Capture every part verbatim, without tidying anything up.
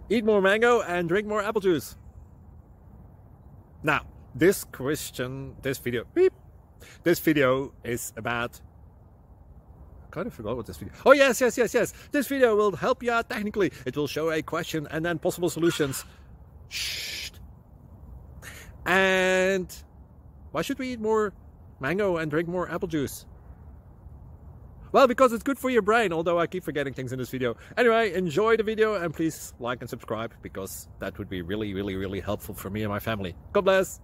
Eat more mango and drink more apple juice. Now, this question, this video, beep, this video is about, I kind of forgot what this video, oh yes, yes, yes, yes, this video will help you out technically. It will show a question and then possible solutions. Shh. And why should we eat more mango and drink more apple juice? Well, because it's good for your brain, although I keep forgetting things in this video. Anyway, enjoy the video and please like and subscribe, because that would be really, really, really helpful for me and my family. God bless!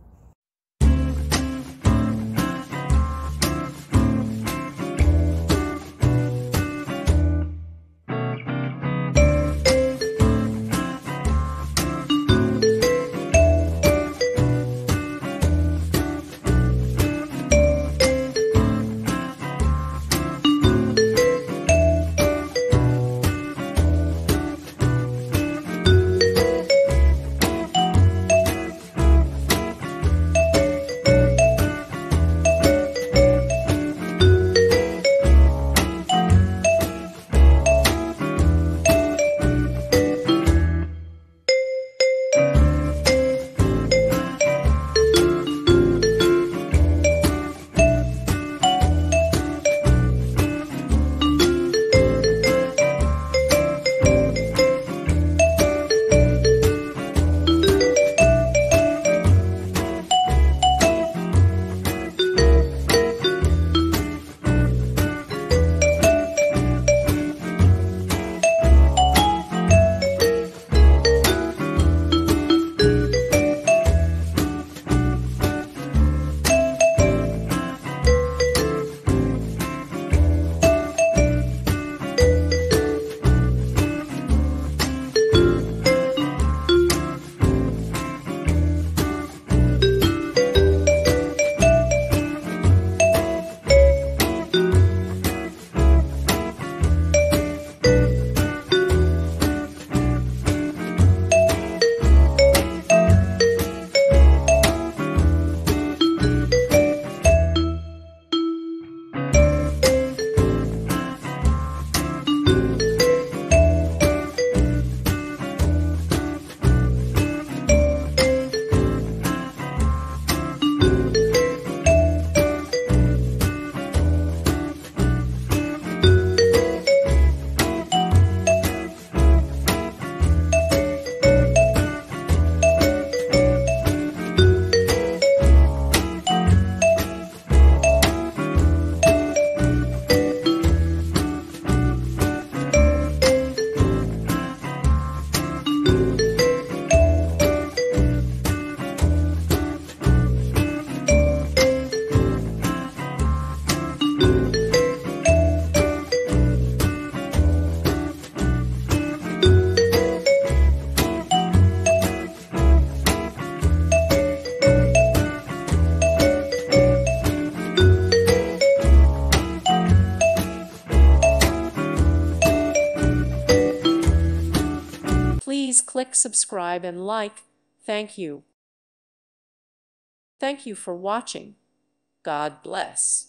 Please click subscribe and like. Thank you. Thank you for watching. God bless.